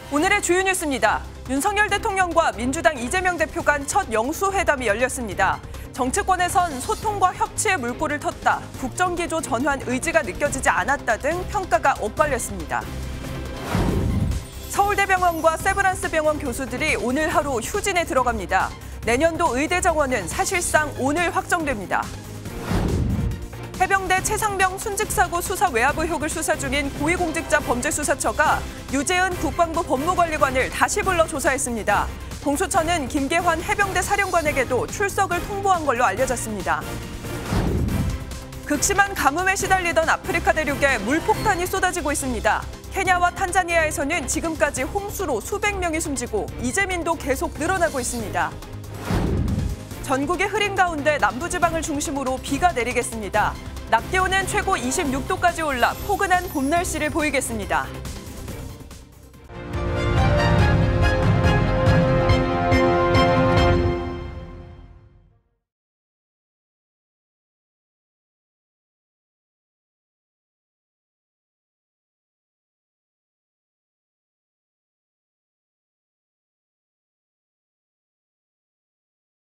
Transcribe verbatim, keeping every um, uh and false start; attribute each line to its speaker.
Speaker 1: 오늘의 주요 뉴스입니다. 윤석열 대통령과 민주당 이재명 대표 간 첫 영수회담이 열렸습니다. 정치권에선 소통과 협치의 물꼬를 텄다, 국정기조 전환 의지가 느껴지지 않았다 등 평가가 엇갈렸습니다. 서울대병원과 세브란스병원 교수들이 오늘 하루 휴진에 들어갑니다. 내년도 의대 정원은 사실상 오늘 확정됩니다. 해병대 최상병 순직사고 수사 외압 의혹을 수사 중인 고위공직자범죄수사처가 유재은 국방부 법무관리관을 다시 불러 조사했습니다. 공수처는 김계환 해병대 사령관에게도 출석을 통보한 걸로 알려졌습니다. 극심한 가뭄에 시달리던 아프리카 대륙에 물폭탄이 쏟아지고 있습니다. 케냐와 탄자니아에서는 지금까지 홍수로 수백 명이 숨지고 이재민도 계속 늘어나고 있습니다. 전국의 흐린 가운데 남부지방을 중심으로 비가 내리겠습니다. 낮 기온은 최고 이십육 도까지 올라 포근한 봄 날씨를 보이겠습니다.